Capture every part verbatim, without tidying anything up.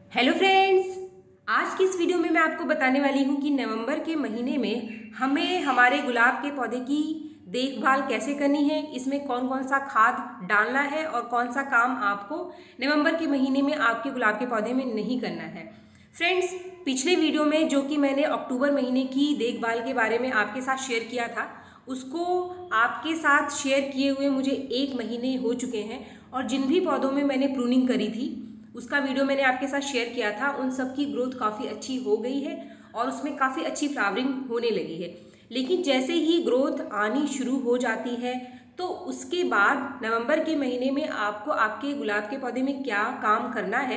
Hello friends, आज की इस वीडियो में मैं आपको बताने वाली हूँ कि नवंबर के महीने में हमें हमारे गुलाब के पौधे की देखभाल कैसे करनी है, इसमें कौन कौन सा खाद डालना है और कौन सा काम आपको नवंबर के महीने में आपके गुलाब के पौधे में नहीं करना है। फ्रेंड्स, पिछले वीडियो में जो कि मैंने अक्टूबर महीने की देखभाल के बारे में आपके साथ शेयर किया था, उसको आपके साथ शेयर किए हुए मुझे एक महीने हो चुके हैं और जिन भी पौधों में मैंने प्रूनिंग करी थी उसका वीडियो मैंने आपके साथ शेयर किया था। उन सब की ग्रोथ काफ़ी अच्छी हो गई है और उसमें काफ़ी अच्छी फ्लावरिंग होने लगी है। लेकिन जैसे ही ग्रोथ आनी शुरू हो जाती है तो उसके बाद नवंबर के महीने में आपको आपके गुलाब के पौधे में क्या काम करना है,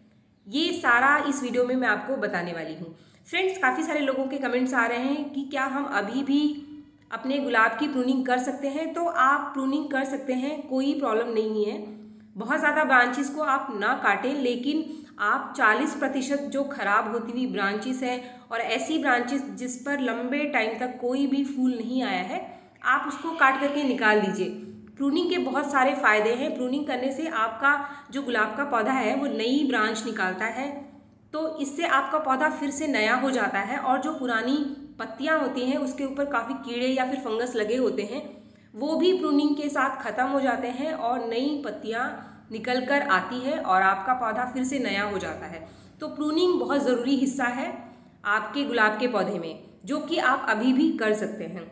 ये सारा इस वीडियो में मैं आपको बताने वाली हूँ। फ्रेंड्स, काफ़ी सारे लोगों के कमेंट्स आ रहे हैं कि क्या हम अभी भी अपने गुलाब की प्रूनिंग कर सकते हैं। तो आप प्रूनिंग कर सकते हैं, कोई प्रॉब्लम नहीं है। बहुत ज़्यादा ब्रांचेस को आप ना काटें, लेकिन आप चालीस प्रतिशत जो खराब होती हुई ब्रांचेस है और ऐसी ब्रांचेस जिस पर लंबे टाइम तक कोई भी फूल नहीं आया है, आप उसको काट करके निकाल दीजिए। प्रूनिंग के बहुत सारे फ़ायदे हैं। प्रूनिंग करने से आपका जो गुलाब का पौधा है वो नई ब्रांच निकालता है, तो इससे आपका पौधा फिर से नया हो जाता है और जो पुरानी पत्तियाँ होती हैं उसके ऊपर काफ़ी कीड़े या फिर फंगस लगे होते हैं, वो भी प्रूनिंग के साथ ख़त्म हो जाते हैं और नई पत्तियाँ निकल कर आती है और आपका पौधा फिर से नया हो जाता है। तो प्रूनिंग बहुत ज़रूरी हिस्सा है आपके गुलाब के पौधे में, जो कि आप अभी भी कर सकते हैं।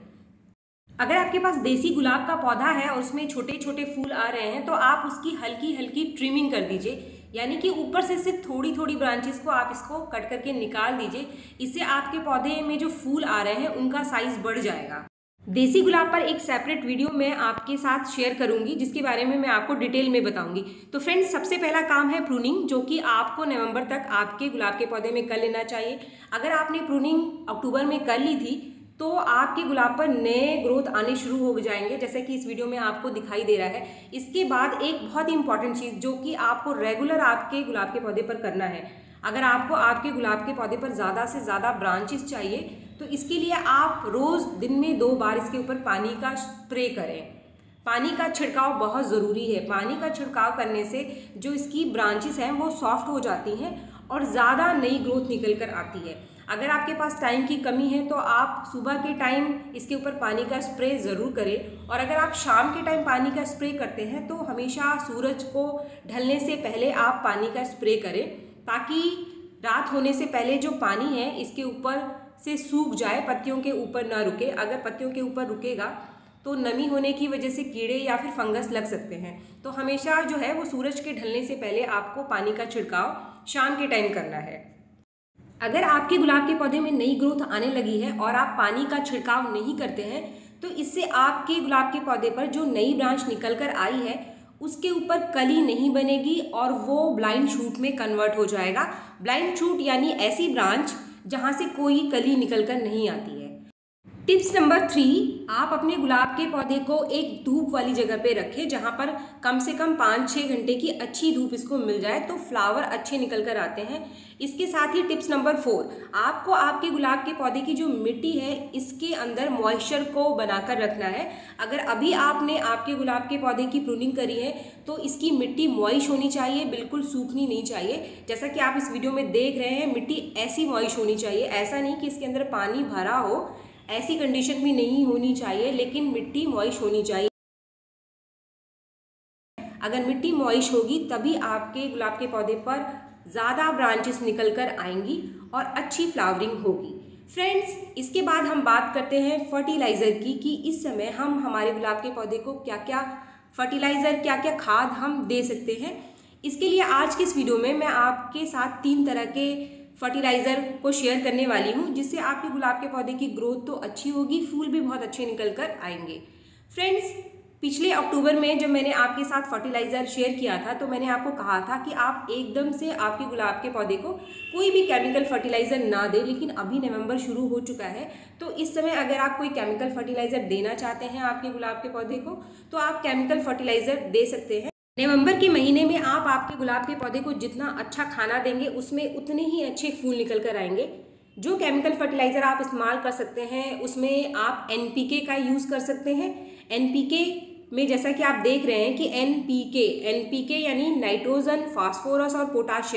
अगर आपके पास देसी गुलाब का पौधा है और उसमें छोटे छोटे फूल आ रहे हैं तो आप उसकी हल्की हल्की ट्रिमिंग कर दीजिए, यानी कि ऊपर से सिर्फ थोड़ी थोड़ी ब्रांचेस को आप इसको कट करके निकाल दीजिए। इससे आपके पौधे में जो फूल आ रहे हैं उनका साइज़ बढ़ जाएगा। देसी गुलाब पर एक सेपरेट वीडियो मैं आपके साथ शेयर करूंगी, जिसके बारे में मैं आपको डिटेल में बताऊंगी। तो फ्रेंड्स, सबसे पहला काम है प्रूनिंग, जो कि आपको नवंबर तक आपके गुलाब के पौधे में कर लेना चाहिए। अगर आपने प्रूनिंग अक्टूबर में कर ली थी तो आपके गुलाब पर नए ग्रोथ आने शुरू हो जाएंगे, जैसे कि इस वीडियो में आपको दिखाई दे रहा है। इसके बाद एक बहुत ही इंपॉर्टेंट चीज़ जो कि आपको रेगुलर आपके गुलाब के पौधे पर करना है, अगर आपको आपके गुलाब के पौधे पर ज़्यादा से ज़्यादा ब्रांचेस चाहिए तो इसके लिए आप रोज़ दिन में दो बार इसके ऊपर पानी का स्प्रे करें। पानी का छिड़काव बहुत ज़रूरी है। पानी का छिड़काव करने से जो इसकी ब्रांचेस हैं वो सॉफ्ट हो जाती हैं और ज़्यादा नई ग्रोथ निकल कर आती है। अगर आपके पास टाइम की कमी है तो आप सुबह के टाइम इसके ऊपर पानी का स्प्रे ज़रूर करें, और अगर आप शाम के टाइम पानी का स्प्रे करते हैं तो हमेशा सूरज को ढलने से पहले आप पानी का स्प्रे करें, ताकि रात होने से पहले जो पानी है इसके ऊपर से सूख जाए, पत्तियों के ऊपर ना रुके। अगर पत्तियों के ऊपर रुकेगा तो नमी होने की वजह से कीड़े या फिर फंगस लग सकते हैं। तो हमेशा जो है वो सूरज के ढलने से पहले आपको पानी का छिड़काव शाम के टाइम करना है। अगर आपके गुलाब के पौधे में नई ग्रोथ आने लगी है और आप पानी का छिड़काव नहीं करते हैं तो इससे आपके गुलाब के पौधे पर जो नई ब्रांच निकल कर आई है उसके ऊपर कली नहीं बनेगी और वो ब्लाइंड शूट में कन्वर्ट हो जाएगा। ब्लाइंड शूट यानी ऐसी ब्रांच जहाँ से कोई कली निकल कर नहीं आती है। टिप्स नंबर थ्री, आप अपने गुलाब के पौधे को एक धूप वाली जगह पे रखें जहाँ पर कम से कम पाँच छः घंटे की अच्छी धूप इसको मिल जाए, तो फ्लावर अच्छे निकल कर आते हैं। इसके साथ ही टिप्स नंबर फोर, आपको आपके गुलाब के पौधे की जो मिट्टी है इसके अंदर मॉइस्चर को बनाकर रखना है। अगर अभी आपने आपके गुलाब के पौधे की प्रूनिंग करी है तो इसकी मिट्टी मॉइश होनी चाहिए, बिल्कुल सूखनी नहीं चाहिए। जैसा कि आप इस वीडियो में देख रहे हैं, मिट्टी ऐसी मॉइश होनी चाहिए, ऐसा नहीं कि इसके अंदर पानी भरा हो, ऐसी कंडीशन भी नहीं होनी चाहिए, लेकिन मिट्टी मॉइश होनी चाहिए। अगर मिट्टी मॉइश होगी तभी आपके गुलाब के पौधे पर ज़्यादा ब्रांचेस निकल कर आएंगी और अच्छी फ्लावरिंग होगी। फ्रेंड्स, इसके बाद हम बात करते हैं फर्टिलाइज़र की, कि इस समय हम हमारे गुलाब के पौधे को क्या क्या फर्टिलाइज़र, क्या क्या खाद हम दे सकते हैं। इसके लिए आज के इस वीडियो में मैं आपके साथ तीन तरह के फर्टिलाइज़र को शेयर करने वाली हूँ, जिससे आपके गुलाब के पौधे की ग्रोथ तो अच्छी होगी, फूल भी बहुत अच्छे निकल कर आएंगे। फ्रेंड्स, पिछले अक्टूबर में जब मैंने आपके साथ फर्टिलाइज़र शेयर किया था तो मैंने आपको कहा था कि आप एकदम से आपके गुलाब के पौधे को कोई भी केमिकल फर्टिलाइज़र ना दें। लेकिन अभी नवंबर शुरू हो चुका है तो इस समय अगर आप कोई केमिकल फर्टिलाइज़र देना चाहते हैं आपके गुलाब के पौधे को तो आप केमिकल फर्टिलाइज़र दे सकते हैं। नवंबर के महीने में आप आपके गुलाब के पौधे को जितना अच्छा खाना देंगे उसमें उतने ही अच्छे फूल निकल कर आएंगे। जो केमिकल फर्टिलाइज़र आप इस्तेमाल कर सकते हैं उसमें आप एन पी के का यूज़ कर सकते हैं। एन पी के में जैसा कि आप देख रहे हैं कि N P K N P K यानी नाइट्रोजन, फास्फोरस और पोटाशियम,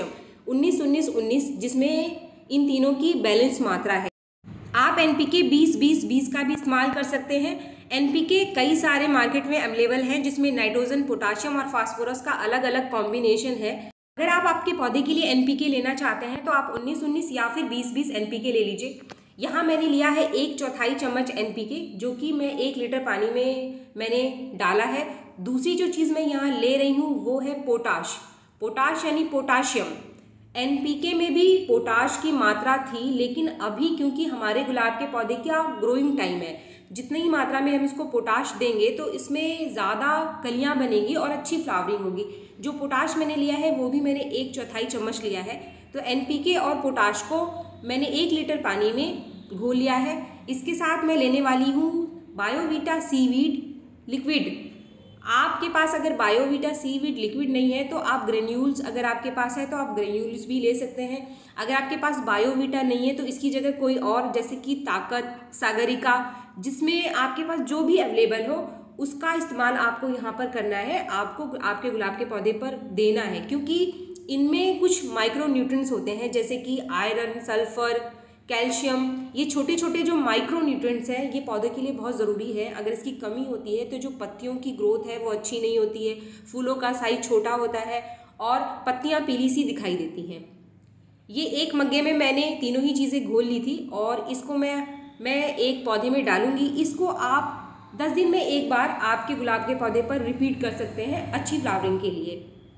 उन्नीस उन्नीस उन्नीस, जिसमें इन तीनों की बैलेंस मात्रा है। आप एनपीके बीस बीस बीस का भी इस्तेमाल कर सकते हैं। एनपीके कई सारे मार्केट में अवेलेबल हैं, जिसमें नाइट्रोजन, पोटाशियम और फास्फोरस का अलग अलग कॉम्बिनेशन है। अगर आप आपके पौधे के लिए एनपीके लेना चाहते हैं तो आप उन्नीस उन्नीस या फिर बीस बीस एनपीके ले लीजिए। यहाँ मैंने लिया है एक चौथाई चम्मच एनपीके, जो कि मैं एक लीटर पानी में मैंने डाला है। दूसरी जो चीज़ मैं यहाँ ले रही हूँ वो है पोटाश। पोटाश यानी पोटाशियम। एनपीके में भी पोटाश की मात्रा थी, लेकिन अभी क्योंकि हमारे गुलाब के पौधे का ग्रोइंग टाइम है, जितनी ही मात्रा में हम इसको पोटाश देंगे तो इसमें ज़्यादा कलियाँ बनेगी और अच्छी फ्लावरिंग होगी। जो पोटाश मैंने लिया है वो भी मैंने एक चौथाई चम्मच लिया है। तो एनपीके और पोटाश को मैंने एक लीटर पानी में घोल लिया है। इसके साथ मैं लेने वाली हूँ बायोवीटा सीवीड लिक्विड। आपके पास अगर बायोवीटा सीवीड लिक्विड नहीं है तो आप ग्रेन्यूल्स, अगर आपके पास है तो आप ग्रेन्यूल्स भी ले सकते हैं। अगर आपके पास बायोवीटा नहीं है तो इसकी जगह कोई और, जैसे कि ताकत, सागरिका, जिसमें आपके पास जो भी अवेलेबल हो उसका इस्तेमाल आपको यहाँ पर करना है। आपको आपके गुलाब के पौधे पर देना है, क्योंकि इनमें कुछ माइक्रो न्यूट्रिएंट्स होते हैं, जैसे कि आयरन, सल्फर, कैल्शियम। ये छोटे छोटे जो माइक्रो न्यूट्रिएंट्स हैं ये पौधे के लिए बहुत ज़रूरी है। अगर इसकी कमी होती है तो जो पत्तियों की ग्रोथ है वो अच्छी नहीं होती है, फूलों का साइज छोटा होता है और पत्तियाँ पीली सी दिखाई देती हैं। ये एक मग्गे में मैंने तीनों ही चीज़ें घोल ली थी और इसको मैं मैं एक पौधे में डालूंगी। इसको आप दस दिन में एक बार आपके गुलाब के पौधे पर रिपीट कर सकते हैं अच्छी फ्लावरिंग के लिए।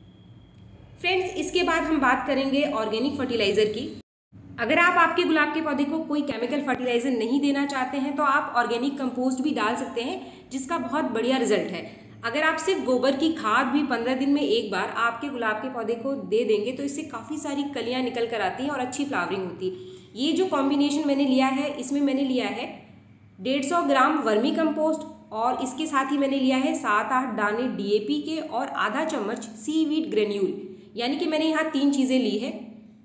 फ्रेंड्स, इसके बाद हम बात करेंगे ऑर्गेनिक फर्टिलाइज़र की। अगर आप आपके गुलाब के पौधे को कोई केमिकल फर्टिलाइज़र नहीं देना चाहते हैं तो आप ऑर्गेनिक कंपोस्ट भी डाल सकते हैं, जिसका बहुत बढ़िया रिजल्ट है। अगर आप सिर्फ गोबर की खाद भी पंद्रह दिन में एक बार आपके गुलाब के पौधे को दे देंगे तो इससे काफ़ी सारी कलियाँ निकल कर आती हैं और अच्छी फ्लावरिंग होती है। ये जो कॉम्बिनेशन मैंने लिया है, इसमें मैंने लिया है डेढ़ सौ ग्राम वर्मी कंपोस्ट और इसके साथ ही मैंने लिया है सात आठ दाने डीएपी के और आधा चम्मच सीवीड ग्रेन्यूल। यानी कि मैंने यहाँ तीन चीज़ें ली है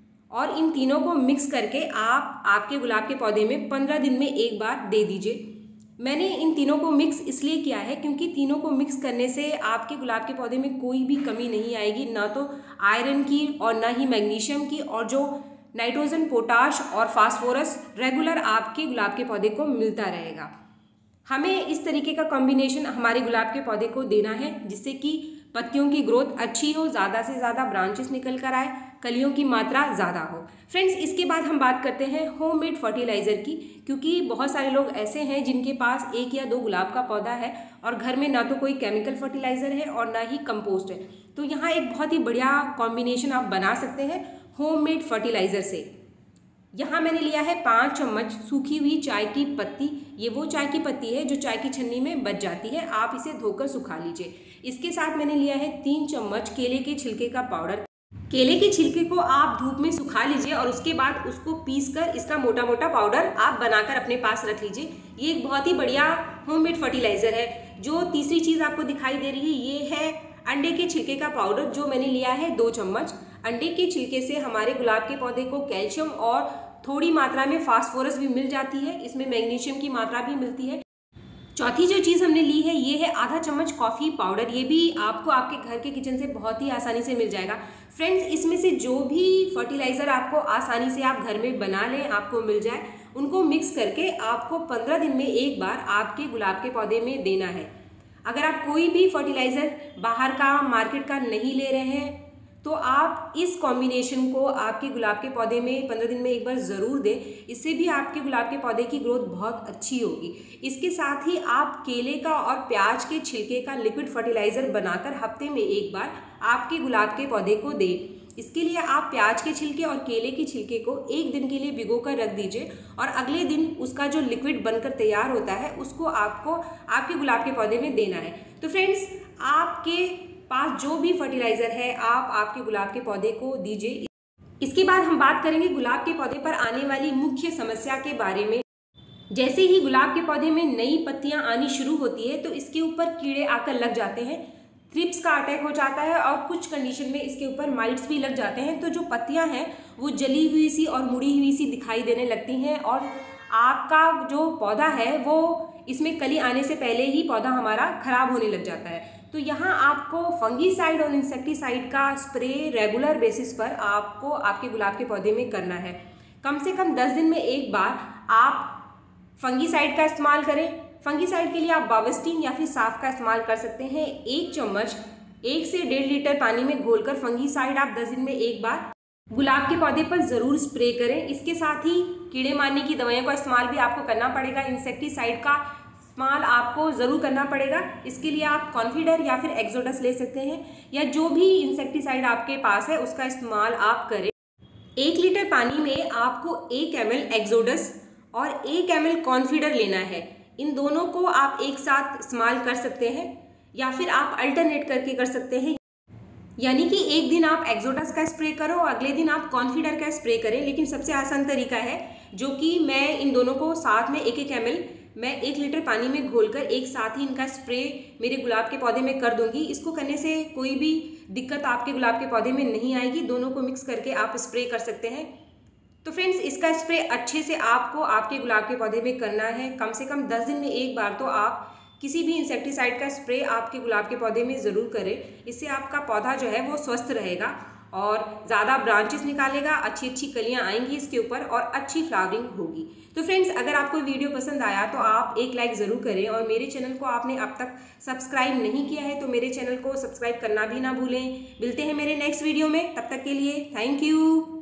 और इन तीनों को मिक्स करके आप आपके गुलाब के पौधे में पंद्रह दिन में एक बार दे दीजिए। मैंने इन तीनों को मिक्स इसलिए किया है क्योंकि तीनों को मिक्स करने से आपके गुलाब के पौधे में कोई भी कमी नहीं आएगी, ना तो आयरन की और ना ही मैग्नीशियम की, और जो नाइट्रोजन, पोटाश और फास्फोरस रेगुलर आपके गुलाब के पौधे को मिलता रहेगा। हमें इस तरीके का कॉम्बिनेशन हमारे गुलाब के पौधे को देना है, जिससे कि पत्तियों की ग्रोथ अच्छी हो, ज़्यादा से ज़्यादा ब्रांचेस निकल कर आए, कलियों की मात्रा ज़्यादा हो। फ्रेंड्स, इसके बाद हम बात करते हैं होममेड फर्टिलाइज़र की, क्योंकि बहुत सारे लोग ऐसे हैं जिनके पास एक या दो गुलाब का पौधा है और घर में ना तो कोई केमिकल फर्टिलाइज़र है और ना ही कंपोस्ट है। तो यहाँ एक बहुत ही बढ़िया कॉम्बिनेशन आप बना सकते हैं होममेड फर्टिलाइज़र से। यहाँ मैंने लिया है पाँच चम्मच सूखी हुई चाय की पत्ती। ये वो चाय की पत्ती है जो चाय की छन्नी में बच जाती है, आप इसे धोकर सुखा लीजिए। इसके साथ मैंने लिया है तीन चम्मच केले के छिलके का पाउडर। केले के छिलके को आप धूप में सुखा लीजिए और उसके बाद उसको पीसकर इसका मोटा मोटा पाउडर आप बनाकर अपने पास रख लीजिए। ये एक बहुत ही बढ़िया होममेड फर्टिलाइज़र है। जो तीसरी चीज़ आपको दिखाई दे रही है ये है अंडे के छिलके का पाउडर, जो मैंने लिया है दो चम्मच। अंडे के छिलके से हमारे गुलाब के पौधे को कैल्शियम और थोड़ी मात्रा में फास्फोरस भी मिल जाती है, इसमें मैग्नीशियम की मात्रा भी मिलती है। चौथी जो चीज़ हमने ली है ये है आधा चम्मच कॉफ़ी पाउडर। ये भी आपको आपके घर के किचन से बहुत ही आसानी से मिल जाएगा। फ्रेंड्स, इसमें से जो भी फर्टिलाइज़र आपको आसानी से आप घर में बना लें, आपको मिल जाए, उनको मिक्स करके आपको पंद्रह दिन में एक बार आपके गुलाब के पौधे में देना है। अगर आप कोई भी फर्टिलाइज़र बाहर का, मार्केट का नहीं ले रहे हैं तो आप इस कॉम्बिनेशन को आपके गुलाब के पौधे में पंद्रह दिन में एक बार ज़रूर दें। इससे भी आपके गुलाब के पौधे की ग्रोथ बहुत अच्छी होगी। इसके साथ ही आप केले का और प्याज के छिलके का लिक्विड फर्टिलाइज़र बनाकर हफ्ते में एक बार आपके गुलाब के पौधे को दें। इसके लिए आप प्याज के छिलके और केले के छिलके को एक दिन के लिए भिगो कर रख दीजिए और अगले दिन उसका जो लिक्विड बनकर तैयार होता है उसको आपको आपके गुलाब के पौधे में देना है। तो फ्रेंड्स, आपके पास जो भी फर्टिलाइज़र है आप आपके गुलाब के पौधे को दीजिए। इसके बाद हम बात करेंगे गुलाब के पौधे पर आने वाली मुख्य समस्या के बारे में। जैसे ही गुलाब के पौधे में नई पत्तियां आनी शुरू होती है तो इसके ऊपर कीड़े आकर लग जाते हैं, थ्रिप्स का अटैक हो जाता है और कुछ कंडीशन में इसके ऊपर माइट्स भी लग जाते हैं। तो जो पत्तियां हैं वो जली हुई सी और मुड़ी हुई सी दिखाई देने लगती हैं और आपका जो पौधा है वो इसमें कली आने से पहले ही पौधा हमारा खराब होने लग जाता है। तो यहाँ आपको फंगीसाइड और इंसेक्टिसाइड का स्प्रे रेगुलर बेसिस पर आपको आपके गुलाब के पौधे में करना है। कम से कम दस दिन में एक बार आप फंगीसाइड का इस्तेमाल करें। फंगीसाइड के लिए आप बाविस्टिन या फिर साफ का इस्तेमाल कर सकते हैं। एक चम्मच एक से डेढ़ लीटर पानी में घोलकर फंगीसाइड आप दस दिन में एक बार गुलाब के पौधे पर ज़रूर स्प्रे करें। इसके साथ ही कीड़े मारने की दवाइयों का इस्तेमाल भी आपको करना पड़ेगा। इंसेक्टिसाइड का इस्तेमाल आपको ज़रूर करना पड़ेगा। इसके लिए आप कॉन्फिडर या फिर एक्सोडस ले सकते हैं, या जो भी इंसेक्टिसाइड आपके पास है उसका इस्तेमाल आप करें। एक लीटर पानी में आपको एक एम एल एक्सोडस और एक एम एल कॉन्फिडर लेना है। इन दोनों को आप एक साथ इस्तेमाल कर सकते हैं या फिर आप अल्टरनेट करके कर सकते हैं, यानी कि एक दिन आप एक्सोडस का स्प्रे करो और अगले दिन आप कॉन्फिडर का स्प्रे करें। लेकिन सबसे आसान तरीका है जो कि मैं इन दोनों को साथ में एक एक एम एल मैं एक लीटर पानी में घोलकर एक साथ ही इनका स्प्रे मेरे गुलाब के पौधे में कर दूंगी। इसको करने से कोई भी दिक्कत आपके गुलाब के पौधे में नहीं आएगी। दोनों को मिक्स करके आप स्प्रे कर सकते हैं। तो फ्रेंड्स, इसका स्प्रे अच्छे से आपको आपके गुलाब के पौधे में करना है। कम से कम दस दिन में एक बार तो आप किसी भी इंसेक्टिसाइड का स्प्रे आपके गुलाब के पौधे में ज़रूर करें। इससे आपका पौधा जो है वो स्वस्थ रहेगा और ज़्यादा ब्रांचेस निकालेगा, अच्छी अच्छी कलियां आएंगी इसके ऊपर और अच्छी फ्लावरिंग होगी। तो फ्रेंड्स, अगर आपको वीडियो पसंद आया तो आप एक लाइक ज़रूर करें, और मेरे चैनल को आपने अब तक सब्सक्राइब नहीं किया है तो मेरे चैनल को सब्सक्राइब करना भी ना भूलें। मिलते हैं मेरे नेक्स्ट वीडियो में, तब तक के लिए थैंक यू।